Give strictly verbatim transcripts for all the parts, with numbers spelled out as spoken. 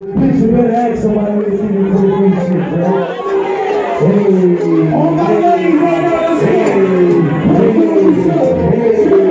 Bitch, you better ask somebody when they see me do free shit, bro. Hey, all my ladies right now, let's go. Hey,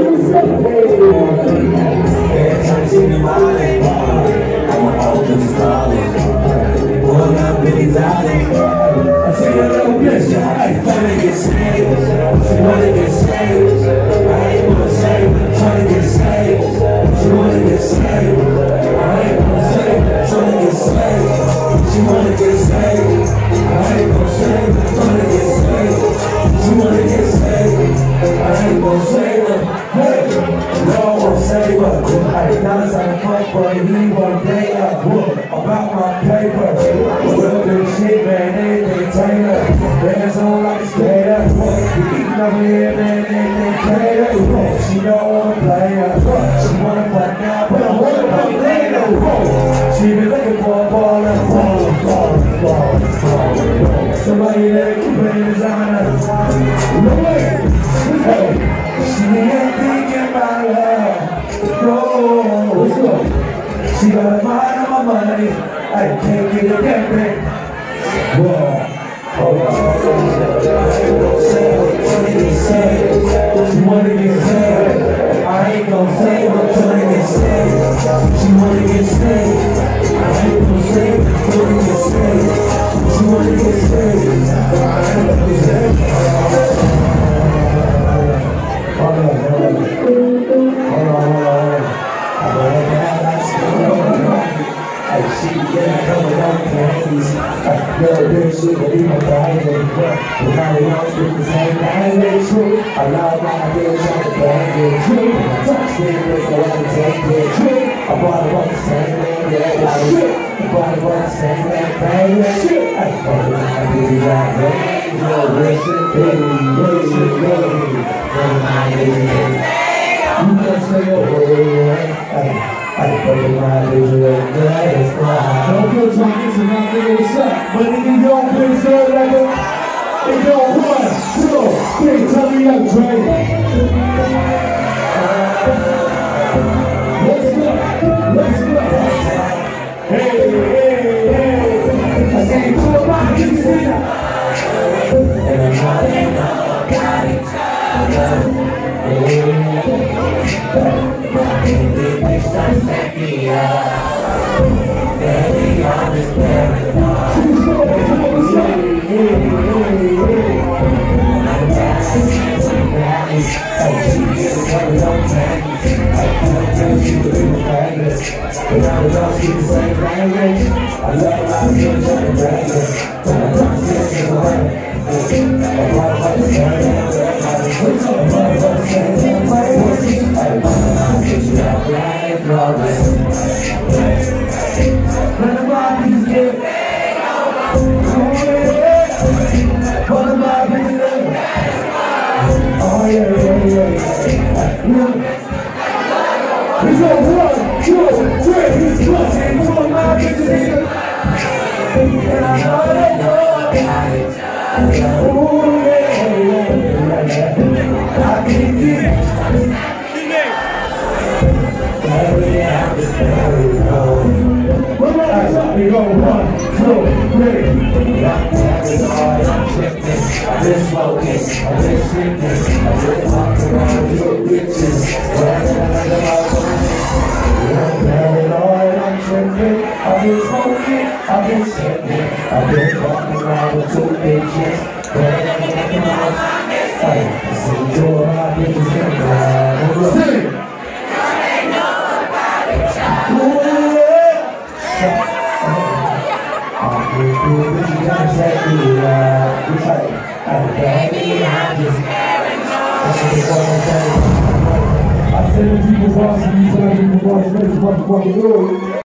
hey, hey. Every time you see me wildin', I'm a old and solid. Pulling up in these alleys. I see that little bitch, I wanna get saved. She wanna get saved. I ain't gonna save her, tryna get saved. She wanna get saved. I ain't gonna save her, tryna get saved. She wanna get saved. I ain't gonna save her, tryna get saved. She wanna get saved. I ain't gonna save her. Hey, no, I won't save her. I promise I'm fuck, but he won't play up. About my paper, well, this shit, man, anything tailor. Bands on like a skater. Eating over here, man, anything cater. She don't wanna play her. She wanna fuck now, but I wanna fuck later. She been looking for a baller. Somebody that can play designer. No way. Hey, she ain't thinking about her. No, what's up? She got a mind on my money. I can't get a damn thing. Whoa. Hold on. I ain't gon' say what trying to get saved. She wanna get saved. I ain't gon' say what trying to get saved. She wanna get saved. I ain't gon' say what trying to get saved. She wanna get saved. I ain't gon' say. Hold on, hold on. Hold on, hold on. Hey, she getting covered on panties. Little bitch, she can be my baby. But now they don't speak the same language. True, I love my bitch on the bang. True, touch me with the way to take it. True, I bought her on the same thing. Yeah, I shit. I bought her on the same thing, baby. Shit, I bought her on the baby right there. No, listen, baby, listen, baby. Never mind, baby. You can say a word. I put in my vision of the latest fly. Don't put your hands in my nigga, what's up? But nigga, you don't play so like a... It don't one, two, three, tell me I'm Dre. Let's go, let's go. Hey, hey, hey. I say, pull up my hands in it. And I'm not in my body. Don't set me up. Baby, I'm just paranoid. I'm dancing some valleys. Hey, she gets covered on panties. I don't tell you to be famous. But I don't speak the same language. I love my bitch on the radio. But I don't see it away. I brought up the same language. I brought up the same language. I brought my bitch out right. None of my bitches get one of my bitches oh yeah, yeah, yeah, yeah. We go one, two, three, plus, and two of my bitches here. And I know they know about it. Oh yeah, yeah, yeah. I can't get we go one, two, three. I'm paranoid, I'm tripping, I've been smoking, I've been sleeping, I've been walking around with bitches. I'm paranoid, I'm tripping, I've been smoking, I've been sleeping, I've been walking around with two bitches. Hey, I see two of my bitches in the crowd. Sing! Baby, I'm just paranoid. I said if people watch me, people watch me, motherfucking do it.